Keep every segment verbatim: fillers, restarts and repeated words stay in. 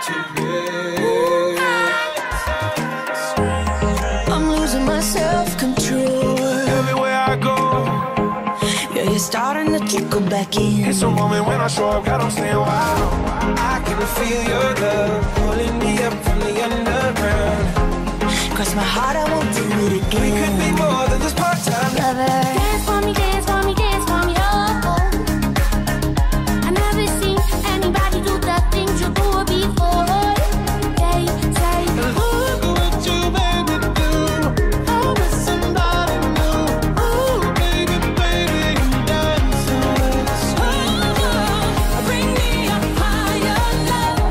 I'm losing my self-control. Everywhere I go, yeah, you're starting to trickle back in. it's a moment when I show up, God, I'm staying wild. I can feel your love pulling me up from the underground. Cross my heart, I won't do it again. We could be more than just part-time lover. Dance for me, dance for me, dance for me, oh. I never seen anybody do the things you do before. They say, look what you made me do. I'm with somebody new. Ooh, baby, baby, you dancing. oh, bring me a higher love.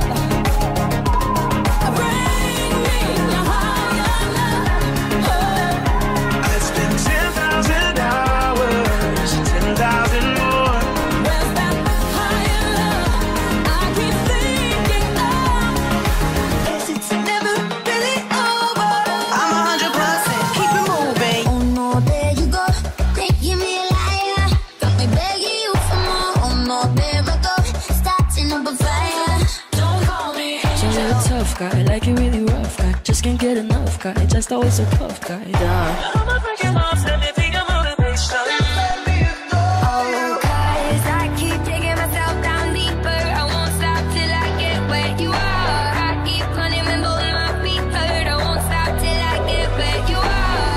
Bring me a higher love. I spent ten thousand hours, ten thousand more. Where's that higher love I keep thinking of? Guess it's never really over. I'm a hundred percent, keep it moving. Oh no, there you go, making me a liar. Got me begging you for more. Oh no, there I go, starting up a fire. Don't call me You're angel. a tough guy, like you really rough guy. Just can't get enough guy, just always a tough guy. Duh. I'm a freaking monster, living a motivation. Oh, 'cause I keep taking myself down deeper. I won't stop till I get where you are. I keep running and both my feet hurt. I won't stop till I get where you are.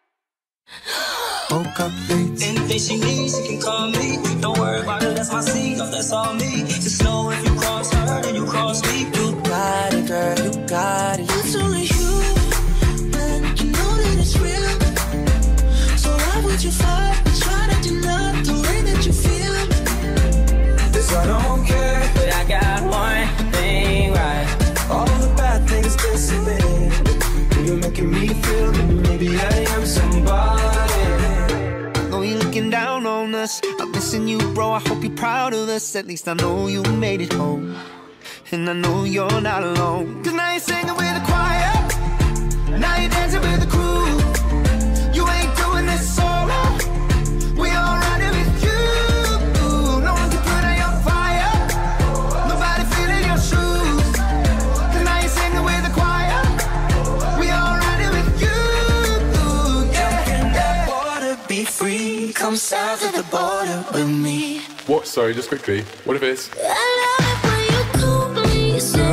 Woke up late. Anything she needs, she can call me. Don't worry about it, that's my seat. Oh, that's all me. Just know if you cross her, then you cross me. You got it, girl, you got it. It's only you, and you know that it's real. So why would you fight and try to deny the way that you feel? This I don't care, but I got one thing right. All the bad things disappear. You're making me feel that maybe I am somebody. Know you're looking down on us. I'm missing you, bro. I hope you're proud of us. At least I know you made it home. And I know you're not alone. 'Cause now you're singing with the choir. Now you're dancing with the crew. You ain't doing this solo. We all riding with you. No one can put out your fire. Nobody feeling your shoes. 'Cause now you're singing with the choir. We all riding with you. Yeah, yeah. Water be free, come south of the border with me. What? Sorry, just quickly. What if it's I love it when you call me. You say